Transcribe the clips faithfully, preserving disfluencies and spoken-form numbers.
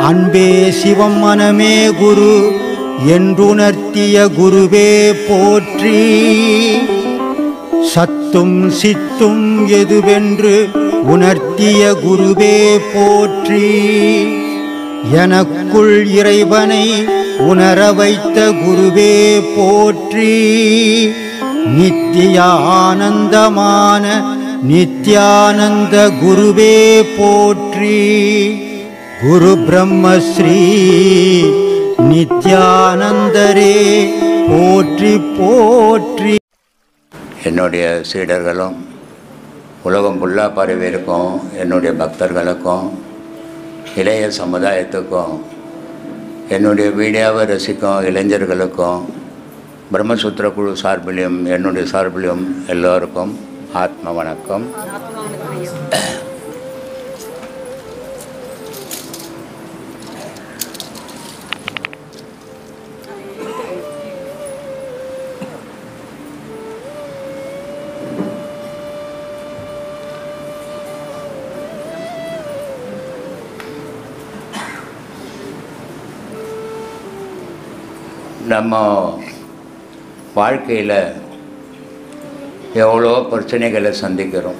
அன்பே சிவம் மனமே குரு என்றுணர்த்திய குருவே போற்றி. சத்தும் சித்தும் எதுவென்று உணர்த்திய குருவே போற்றி. எனக்குள் இறைவனை உணர வைத்த குருவே போற்றி. நித்திய ஆனந்தமான நித்யானந்த குருவே போற்றி. குரு பிரம்மஸ்ரீ நித்யானந்தரே போற்றி போற்றி. என்னுடைய சீடர்களும் உலகம் ஃபுல்லாக பரவியிருக்கும் என்னுடைய பக்தர்களுக்கும் இளைய சமுதாயத்துக்கும் என்னுடைய வீடியோவை ரசிக்கும் இளைஞர்களுக்கும் பிரம்ம சுத்ரகுழு சார்பிலும் என்னுடைய சார்பிலும் எல்லோருக்கும் ஆத்ம வணக்கம். நம்ம வாழ்க்கையில் எவ்வளோ பிரச்சனைகளை சந்திக்கிறோம்,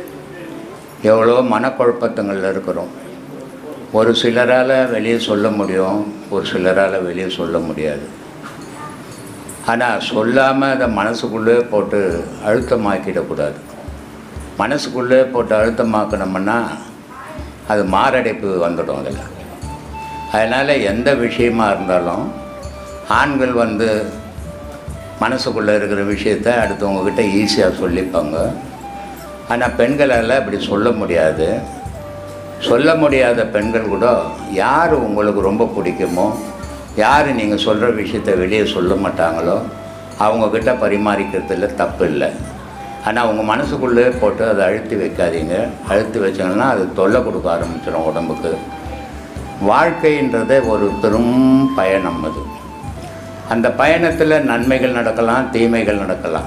எவ்வளோ மனக்குழப்பத்தங்களில் இருக்கிறோம். ஒரு சிலரால் வெளியே சொல்ல முடியும், ஒரு சிலரால் வெளியே சொல்ல முடியாது. ஆனால் சொல்லாமல் அதை மனசுக்குள்ளே போட்டு அழுத்தமாக்கிடக்கூடாது. மனசுக்குள்ளே போட்டு அழுத்தமாக்கணும்னா அது மாரடைப்பு வந்துடும் அதில். அதனால் எந்த விஷயமாக இருந்தாலும் ஆண்கள் வந்து மனசுக்குள்ளே இருக்கிற விஷயத்தை அடுத்தவங்கக்கிட்ட ஈஸியாக சொல்லிப்பாங்க. ஆனால் பெண்களால் அப்படி சொல்ல முடியாது. சொல்ல முடியாத பெண்கள் கூட யார் உங்களுக்கு ரொம்ப பிடிக்குமோ, யார் நீங்கள் சொல்கிற விஷயத்தை வெளியே சொல்ல மாட்டாங்களோ அவங்கக்கிட்ட பரிமாறிக்கிறதுல தப்பு இல்லை. ஆனால் உங்கள் மனசுக்குள்ளே போட்டு அதை அழுத்தி வைக்காதீங்க. அழுத்தி வச்சிங்கன்னா அது தொல்லை கொடுக்க ஆரம்பிச்சிடும் உடம்புக்கு. வாழ்க்கைன்றதே ஒரு பெரும் பயணம். அது அந்த பயணத்தில் நன்மைகள் நடக்கலாம், தீமைகள் நடக்கலாம்.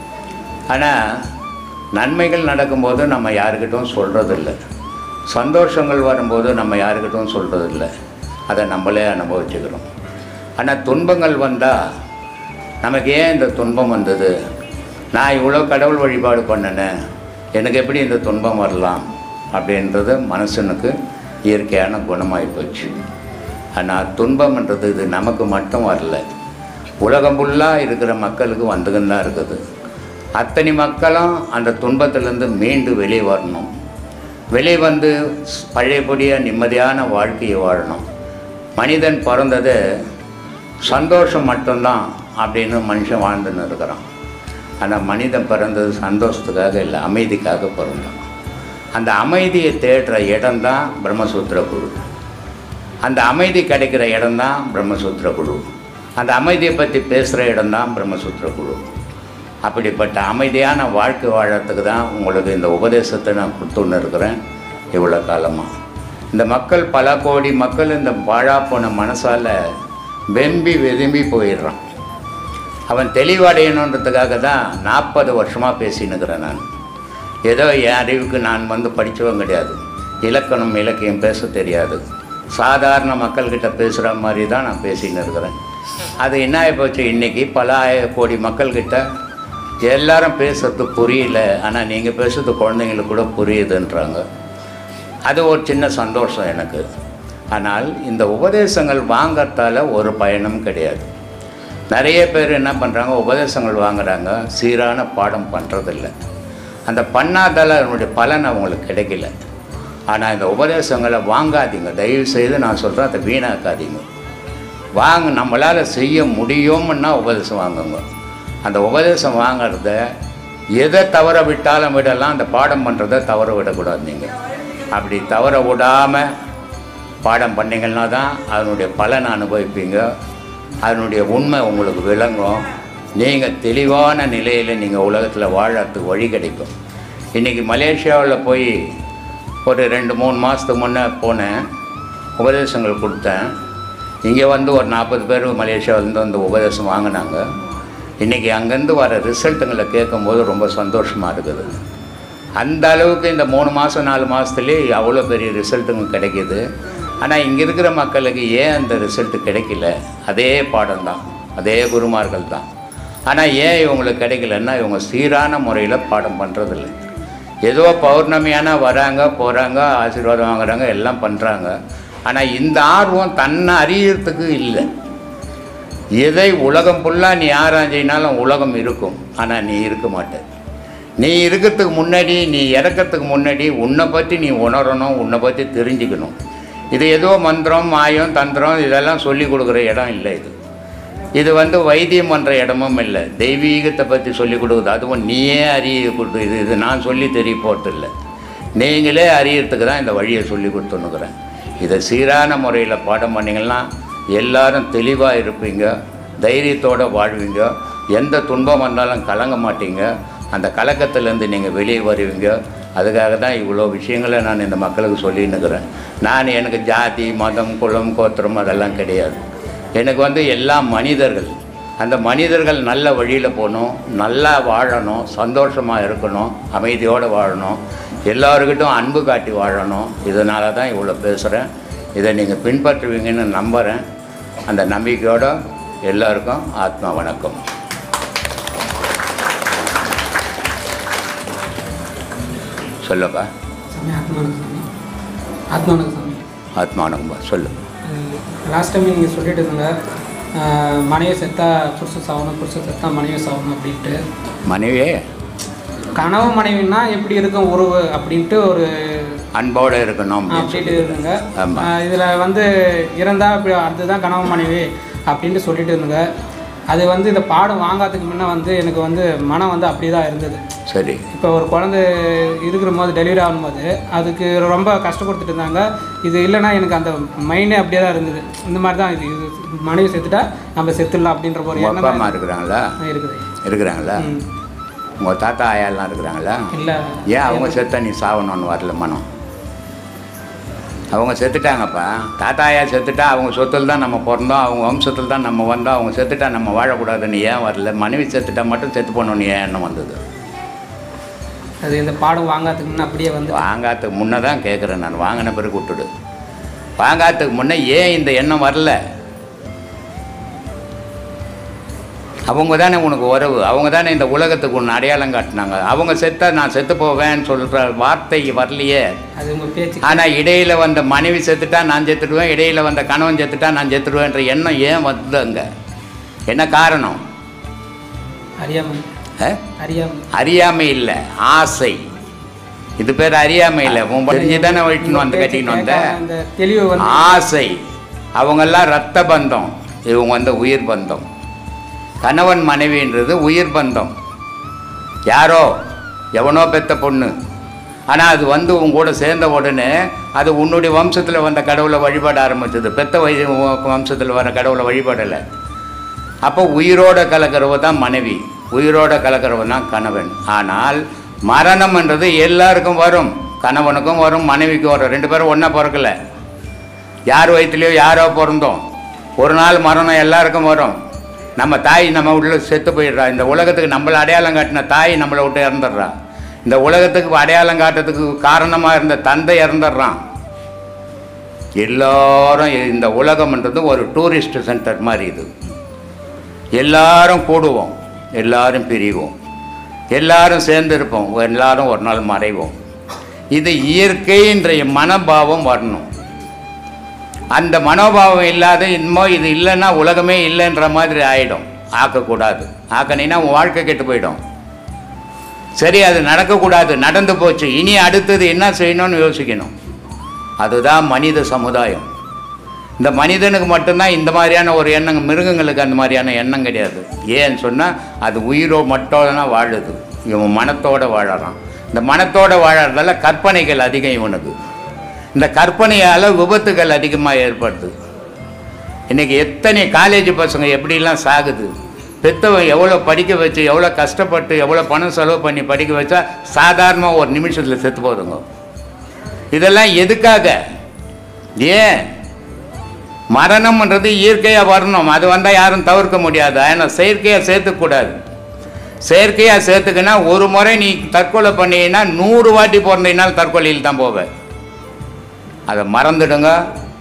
ஆனால் நன்மைகள் நடக்கும்போது நம்ம யாருக்கிட்டும் சொல்கிறதில்ல, சந்தோஷங்கள் வரும்போது நம்ம யாருக்கிட்டும் சொல்கிறதில்ல, அதை நம்மளே அனுபவிச்சுக்கிறோம். ஆனால் துன்பங்கள் வந்தால் நமக்கு ஏன் இந்த துன்பம் வந்தது, நான் இவ்வளோ கடவுள் வழிபாடு பண்ணினேன், எனக்கு எப்படி இந்த துன்பம் வரலாம் அப்படின்றது மனுஷனுக்கு இயற்கையான குணமாகி போச்சு. ஆனால் துன்பம்ன்றது இது நமக்கு மட்டும் வரல, உலகம் ஃபுல்லாக இருக்கிற மக்களுக்கு வந்துக்கின்னு தான் இருக்குது. அத்தனை மக்களும் அந்த துன்பத்திலேருந்து மீண்டு வெளியே வரணும். வெளியே வந்து பழையபடியாக நிம்மதியான வாழ்க்கையை வாழணும். மனிதன் பிறந்தது சந்தோஷம் மட்டும்தான் அப்படின்னு மனுஷன் வாழ்ந்துன்னு இருக்கிறான். ஆனால் மனிதன் பிறந்தது சந்தோஷத்துக்காக இல்லை, அமைதிக்காக பிறந்தான். அந்த அமைதியை தேடுற இடம்தான் பிரம்மசூத்திரக்குழு. அந்த அமைதி கிடைக்கிற இடம்தான் பிரம்மசூத்திரக்குழு. அந்த அமைதியை பற்றி பேசுகிற இடம்தான் பிரம்மசூத்திரக்குழு. அப்படிப்பட்ட அமைதியான வாழ்க்கை வாழறதுக்கு தான் உங்களுக்கு இந்த உபதேசத்தை நான் கொடுத்துன்னு இருக்கிறேன் இவ்வளோ காலமாக. இந்த மக்கள் பல கோடி மக்கள் இந்த வாழா போன மனசால் வெம்பி வெதும்பி போயிடுறான். அவன் தெளிவடையணுன்றதுக்காக தான் நாற்பது வருஷமாக பேசினுக்கிறேன். நான் ஏதோ என் அறிவுக்கு நான் வந்து படித்தவன் கிடையாது, இலக்கணம் இலக்கியம் பேச தெரியாது, சாதாரண மக்கள்கிட்ட பேசுகிற மாதிரி தான் நான் பேசின்னு இருக்கிறேன். அது என்ன ஆகிப்போச்சு, இன்றைக்கி பல ஆய கோடி மக்கள்கிட்ட எல்லாரும் பேசுறது புரியல, ஆனால் நீங்கள் பேசுறது குழந்தைங்களுக்கு கூட புரியுதுன்றாங்க. அது ஒரு சின்ன சந்தோஷம் எனக்கு. ஆனால் இந்த உபதேசங்கள் வாங்கிறதால ஒரு பயனும் கிடையாது. நிறைய பேர் என்ன பண்ணுறாங்க, உபதேசங்கள் வாங்குகிறாங்க, சீரான பாடம் பண்ணுறதில்ல. அந்த பண்ணாதால் அதனுடைய பலன் அவங்களுக்கு கிடைக்கல. ஆனால் இந்த உபதேசங்களை வாங்காதீங்க, தயவு செய்து நான் சொல்கிறேன், அதை வீணாக்காதீங்க. வாங்க, நம்மளால் செய்ய முடியும்னா உபதேசம் வாங்குங்க. அந்த உபதேசம் வாங்கிறத எதை தவற விட்டாலும் விடலாம், அந்த பாடம் பண்ணுறதை தவற விடக்கூடாது. நீங்கள் அப்படி தவற விடாமல் பாடம் பண்ணிங்கன்னா தான் அதனுடைய பலனை அனுபவிப்பீங்க, அதனுடைய உண்மை உங்களுக்கு விளங்கும். நீங்கள் தெளிவான நிலையில் நீங்கள் உலகத்தில் வாழறதுக்கு வழி கிடைக்கும். இன்றைக்கி மலேசியாவில் போய் ஒரு ரெண்டு மூணு மாதத்துக்கு முன்னே போனேன், உபதேசங்கள் கொடுத்தேன். இங்கே வந்து ஒரு நாற்பது பேர் மலேசியாவிலேருந்து வந்து உபதேசம் வாங்கினாங்க. இன்றைக்கி அங்கேருந்து வர ரிசல்ட்டுங்களை கேட்கும்போது ரொம்ப சந்தோஷமாக இருக்குது. அந்த அளவுக்கு இந்த மூணு மாதம் நாலு மாதத்துலேயே அவ்வளோ பெரிய ரிசல்ட்டுங்க கிடைக்கிது. ஆனால் இங்கே இருக்கிற மக்களுக்கு ஏன் அந்த ரிசல்ட்டு கிடைக்கல? அதே பாடம் தான், அதே குருமார்கள் தான். ஆனால் ஏன் இவங்களுக்கு கிடைக்கலன்னா இவங்க சீரான முறையில் பாடம் பண்ணுறதில்ல. ஏதோ பௌர்ணமியான வராங்க போகிறாங்க, ஆசீர்வாதம் வாங்குறாங்க, எல்லாம் பண்ணுறாங்க. ஆனால் இந்த ஆர்வம் தன்னை அறியறதுக்கு இல்லை. எதை உலகம் ஃபுல்லாக நீ ஆராய்ஞ்சினாலும் உலகம் இருக்கும், ஆனால் நீ இருக்க மாட்ட. நீ இருக்கிறதுக்கு முன்னாடி, நீ இறக்கிறதுக்கு முன்னாடி உன்னை பற்றி நீ உணரணும், உன்னை பற்றி தெரிஞ்சுக்கணும். இது ஏதோ மந்திரம் மாயம் தந்திரம் இதெல்லாம் சொல்லி கொடுக்குற இடம் இல்லை. இது இது வந்து வைத்தியம் பண்ணுற இடமும் இல்லை, தெய்வீகத்தை பற்றி சொல்லி கொடுக்குது. அதுவும் நீயே அறிய கொடுத்து, இது இது நான் சொல்லி தெரிய போகிறதில்லை, நீங்களே அறியறதுக்கு தான் இந்த வழியை சொல்லி கொடுத்துன்னுக்குறேன். இதை சீரான முறையில் பாடம் பண்ணிங்கன்னா எல்லாரும் தெளிவாக இருப்பீங்க, தைரியத்தோடு வாழ்வீங்க, எந்த துன்பம் வந்தாலும் கலங்க மாட்டீங்க, அந்த கலக்கத்திலேருந்து நீங்கள் வெளியே வருவீங்க. அதுக்காக தான் இவ்வளோ விஷயங்களை நான் இந்த மக்களுக்கு சொல்லின்னுக்கிறேன். நான் எனக்கு ஜாதி மதம் குலம் கோத்திரம் அதெல்லாம் கிடையாது. எனக்கு வந்து எல்லா மனிதர்கள், அந்த மனிதர்கள் நல்ல வழியில் போகணும், நல்லா வாழணும், சந்தோஷமாக இருக்கணும், அமைதியோடு வாழணும், எல்லோருக்கிட்டும் அன்பு காட்டி வாழணும். இதனால தான் இவ்வளோ பேசுகிறேன். இதை நீங்கள் பின்பற்றுவீங்கன்னு நம்புகிறேன். அந்த நம்பிக்கையோடு எல்லோருக்கும் ஆத்மா வணக்கம். சொல்லுப்பா. ஆத்மா வணக்கம்பா, சொல்லு. லாஸ்ட் டைம் நீங்கள் சொல்லிட்டு இருந்தீங்க, மனைவி செத்தா புருஷன் சாகணும், புருஷன் செத்தா மனைவி சாகணும் அப்படின்ட்டு. மனைவியே கனவு மனைவின்னா எப்படி இருக்கும் உறவு அப்படின்ட்டு ஒரு அன்போடு இருக்கணும் அப்படின்ட்டு இருந்துங்க. இதில் வந்து இறந்தால் இப்படி அதுதான் கனவு மனைவி அப்படின்ட்டு சொல்லிட்டு இருந்துங்க. அது வந்து இந்த பாடம் வாங்காததுக்கு முன்னே வந்து எனக்கு வந்து மனம் வந்து அப்படி தான் இருந்தது. சரி. இப்போ ஒரு குழந்தை இருக்கிற போது டெலிவரி ஆகும்போது அதுக்கு ரொம்ப கஷ்டப்படுத்திட்டு இருந்தாங்க. இது இல்லைன்னா எனக்கு அந்த மைண்டே அப்படியே தான் இருந்தது. இந்த மாதிரி தான் இது இது மனைவி செத்துட்டா நம்ம செத்துடலாம் அப்படின்ற ஒரு எண்ணம். அப்பா அம்மா இருக்கிறாங்களா? இருக்குது. இருக்கிறாங்களா? உங்கள் தாத்தா ஆயாலாம் இருக்கிறாங்களா? இல்லை. ஏன் அவங்க செத்தா நீ சாகணும்னு வரல மனம்? அவங்க செத்துட்டாங்கப்பா. தாத்தா ஆயா செத்துட்டா அவங்க சொத்தில் தான் நம்ம பிறந்தோம், அவங்க வம்சத்தில் தான் நம்ம வந்தோம். அவங்க செத்துட்டா நம்ம வாழக்கூடாதுன்னு ஏன் வரல? மனைவி செத்துட்டா மட்டும் செத்து போகணுன்னு ஏன் எண்ணம் வந்தது? அது இந்த பாடம் வாங்காததுக்கு முன்னே அப்படியே வந்து வாங்காததுக்கு முன்னே தான் கேட்குறேன் நான். வாங்கின பிறகு விட்டுடு. வாங்காததுக்கு முன்னே ஏன் இந்த எண்ணம் வரல? அவங்க தானே உனக்கு உறவு, அவங்க தானே இந்த உலகத்துக்கு ஒன்று அடையாளம் காட்டினாங்க. அவங்க செத்தா நான் செத்து போவேன்னு சொல்கிற வார்த்தை வரலையே. அது உங்கள் பேச்சு. ஆனால் இடையில் வந்த மனைவி செத்துட்டா நான் செத்துடுவேன், இடையில் வந்த கணவன் செத்துட்டா நான் செத்துடுவேன்ற எண்ணம் ஏன் வந்து அங்கே? என்ன காரணம்? அறியாமை. அறியாமை அறியாமை இல்லை, ஆசை. இது பேர் அறியாமை இல்லை. உன் தெரிஞ்சு தானே வயிற்றுன்னு வந்து கட்டின்னு வந்த தெளிவு வந்து ஆசை. அவங்கெல்லாம் ரத்த பந்தம், இவங்க வந்து உயிர் பந்தம். கணவன் மனைவின்றது உயிர் பந்தம். யாரோ எவனோ பெத்த பொண்ணு. ஆனால் அது வந்து உன் கூட சேர்ந்த உடனே அது உன்னுடைய வம்சத்தில் வந்த கடவுளை வழிபாட ஆரம்பிச்சது. பெத்த வய வம்சத்தில் வர கடவுளை வழிபாடலை. அப்போ உயிரோட கலக்கிறவ தான் மனைவி, உயிரோட கலக்கிறவ தான் கணவன். ஆனால் மரணம்ன்றது எல்லாருக்கும் வரும். கணவனுக்கும் வரும், மனைவிக்கும் வரும். ரெண்டு பேரும் ஒன்றா பிறக்கலை. யார் வயிற்றுலையோ யாரோ பிறந்தோம். ஒரு நாள் மரணம் எல்லாருக்கும் வரும். நம்ம தாய் நம்ம உள்ள செத்து போயிடுறா. இந்த உலகத்துக்கு நம்மளை அடையாளம் காட்டின தாய் நம்மளை விட்டு இறந்துடுறா. இந்த உலகத்துக்கு அடையாளம் காட்டுறதுக்கு காரணமாக இருந்த தந்தை இறந்துடுறான். எல்லோரும் இந்த உலகம்ன்றது ஒரு டூரிஸ்ட் சென்டர் மாதிரி. இது எல்லாரும் கூடுவோம், எல்லாரும் பிரிவோம், எல்லாரும் சேர்ந்து இருப்போம், எல்லாரும் ஒரு நாள் மறைவோம். இது இயற்கைன்ற மனோபாவம் வரணும். அந்த மனோபாவம் இல்லாத இன்னும் இது இல்லைன்னா உலகமே இல்லைன்ற மாதிரி ஆகிடும். ஆக்கக்கூடாது. ஆக்கணின்னா உன் வாழ்க்கை கெட்டு போயிடும். சரி, அது நடக்கக்கூடாது, நடந்து போச்சு, இனி அடுத்தது என்ன செய்யணும்னு யோசிக்கணும். அதுதான் மனித சமுதாயம். இந்த மனிதனுக்கு மட்டும்தான் இந்த மாதிரியான ஒரு எண்ணம். மிருகங்களுக்கு அந்த மாதிரியான எண்ணம் கிடையாது. ஏன்னு சொன்னால் அது உயிரோ மட்டோடனா வாழுது. இவன் மனத்தோடு வாழறான். இந்த மனத்தோடு வாழறதால கற்பனைகள் அதிகம் இவனுக்கு. இந்த கற்பனையால் விபத்துகள் அதிகமாக ஏற்படுது. இன்றைக்கி எத்தனை காலேஜ் பசங்க எப்படிலாம் சாகுது. பெற்றவன் எவ்வளோ படிக்க வச்சு, எவ்வளோ கஷ்டப்பட்டு, எவ்வளோ பணம் செலவு பண்ணி படிக்க வச்சா சாதாரணமாக ஒரு நிமிஷத்தில் செத்து போதுங்க. இதெல்லாம் எதுக்காக? ஏன்? மரணம்ன்றது இயற்கையாக வரணும். அது வந்தால் யாரும் தவிர்க்க முடியாது. ஆனால் செயற்கையாக சேர்த்துக்கூடாது. செயற்கையாக சேர்த்துக்கினா ஒரு முறை நீ தற்கொலை பண்ணினா நூறு வாட்டி பிறந்தீங்கனாலும் தற்கொலையில் தான் போவேன். அதை மறந்துடுங்க.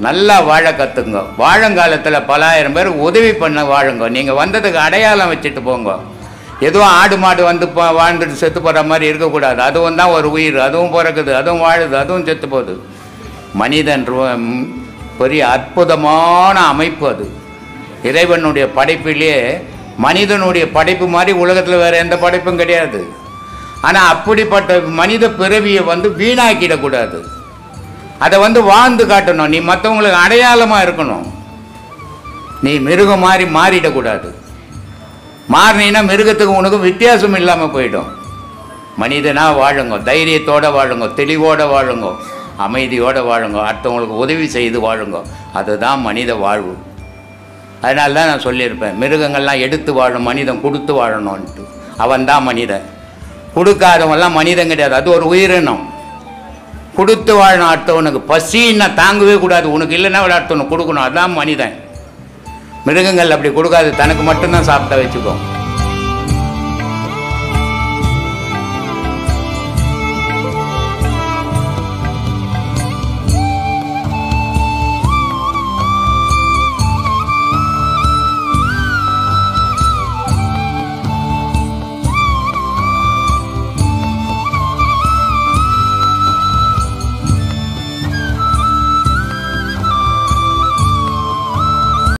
நல்லா வாழ கற்றுங்க. வாழங்காலத்தில் பலாயிரம் பேர் உதவி பண்ண வாழுங்க. நீங்கள் வந்ததுக்கு அடையாளம் வச்சுட்டு போங்க. எதுவும் ஆடு மாடு வந்து வாழ்ந்துட்டு செத்து போகிற மாதிரி இருக்கக்கூடாது. அதுவும் தான் ஒரு உயிர், அதுவும் பிறக்குது, அதுவும் வாழுது, அதுவும் செத்து போகுது. மனிதன் பெரிய அற்புதமான அமைப்பு. அது இறைவனுடைய படைப்பிலே மனிதனுடைய படைப்பு மாதிரி உலகத்தில் வேறு எந்த படைப்பும் கிடையாது. ஆனால் அப்படிப்பட்ட மனித பிறவியை வந்து வீணாக்கிடக்கூடாது. அதை வந்து வாழ்ந்து காட்டணும். நீ மற்றவங்களுக்கு அடையாளமாக இருக்கணும். நீ மிருகம் மாதிரி மாறிடக்கூடாது. மாறினீன்னா மிருகத்துக்கு உனக்கு வித்தியாசம் இல்லாமல் போயிடும். மனிதனாக வாழுங்க, தைரியத்தோடு வாழுங்க, தெளிவோடு வாழுங்க, அமைதியோடு வாழுங்க, அடுத்தவங்களுக்கு உதவி செய்து வாழுங்க. அதுதான் மனித வாழ்வு. அதனால தான் நான் சொல்லியிருப்பேன், மிருகங்கள்லாம் எடுத்து வாழும், மனிதன் கொடுத்து வாழணும்ன்ட்டு. அவன் தான் மனிதன். கொடுக்காதவங்கெல்லாம் மனிதன் கிடையாது, அது ஒரு உயிரினம். கொடுத்து வாழணும். அடுத்தவனுக்கு பசின்னா தாங்கவே கூடாது. உனக்கு இல்லைன்னா அடுத்தவனுக்கு கொடுக்கணும். அதுதான் மனிதன். மிருகங்கள் அப்படி கொடுக்காது, தனக்கு மட்டும்தான் சாப்பிட்டா வச்சுக்கோ.